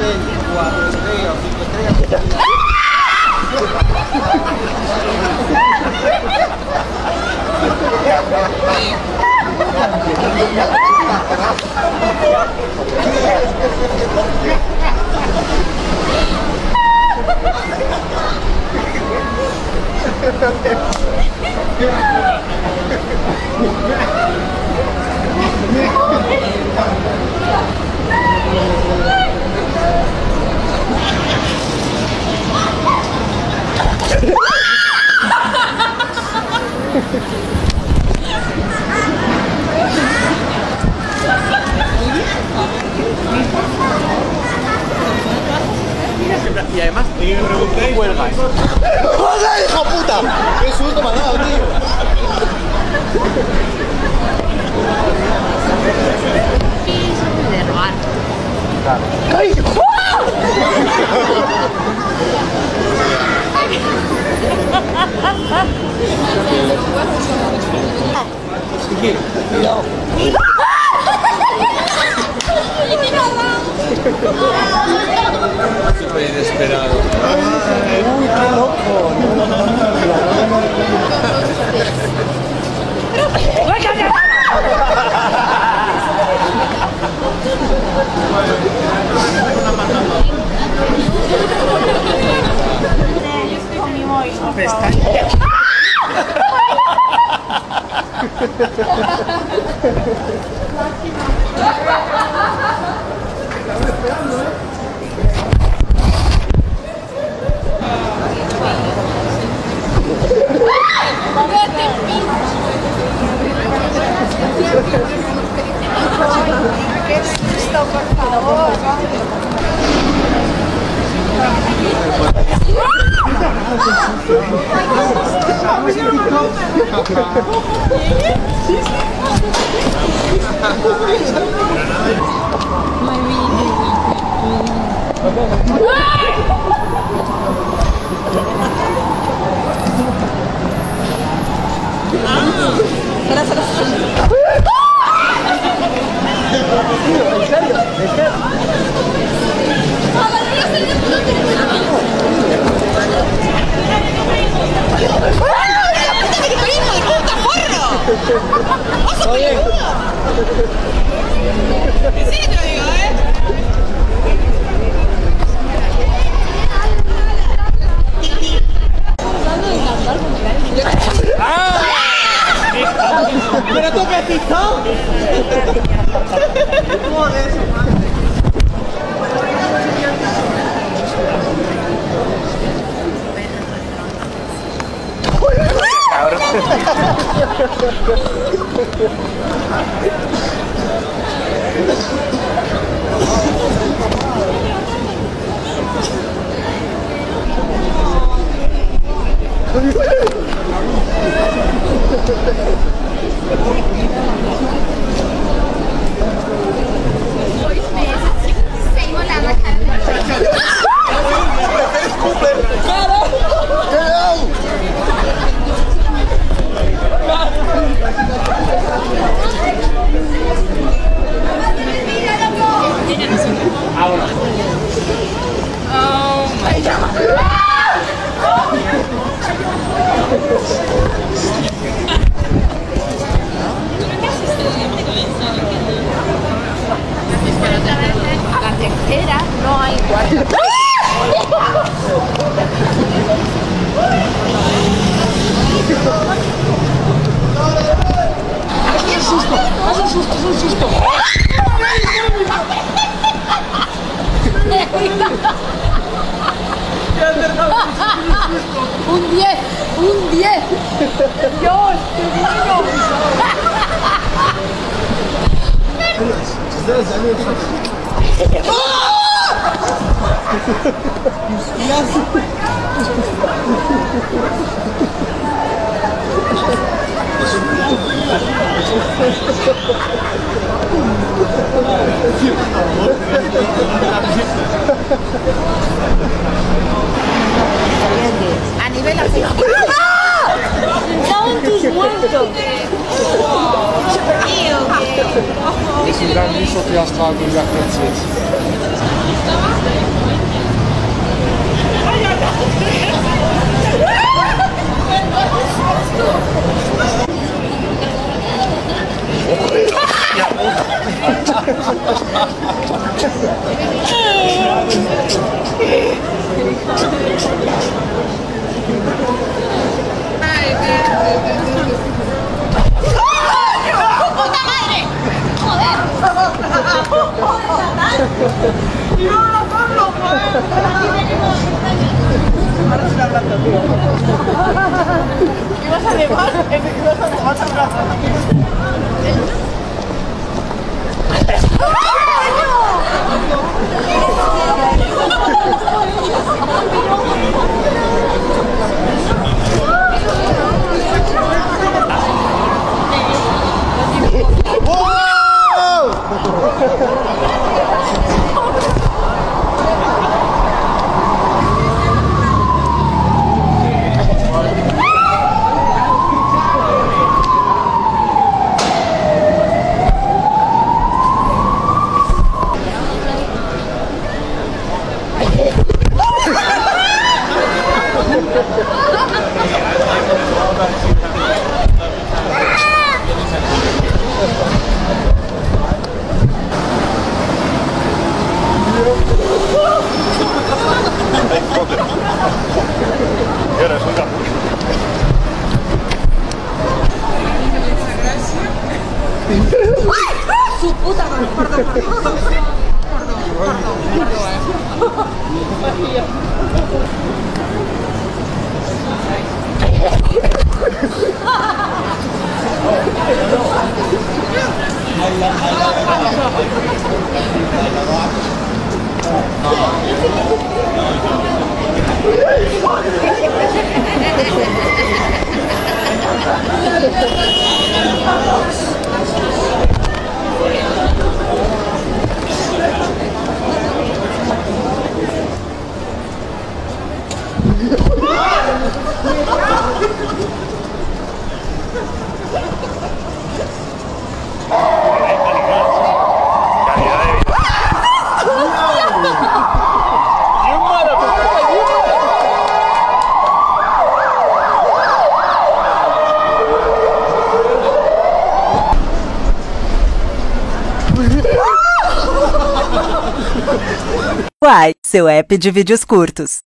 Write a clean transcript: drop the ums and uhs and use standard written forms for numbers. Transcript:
hotel 4 estrellas o 5 estrellas. Y además, cuelgas. ¡Joder, hijo puta! ¡Qué susto me ha dado, tío! De robar. ¡Ay! Cuidado. Súper inesperado. Uy, qué loco. Qué susto, por favor. ¿Pero tú qué has visto? Joder, eso, madre. La tercera no hay cuarta. ¡Qué susto! ¡Es un susto! ¡Es un susto! Un 10, un 10. Dios, qué bueno. A nivel así. Estaban tus muertos. Es un gran guiso que hasta con la ¿Ibas a nevar? ¿Ibas a nevar? Su puta madre, perdón. Uai, seu app de vídeos curtos.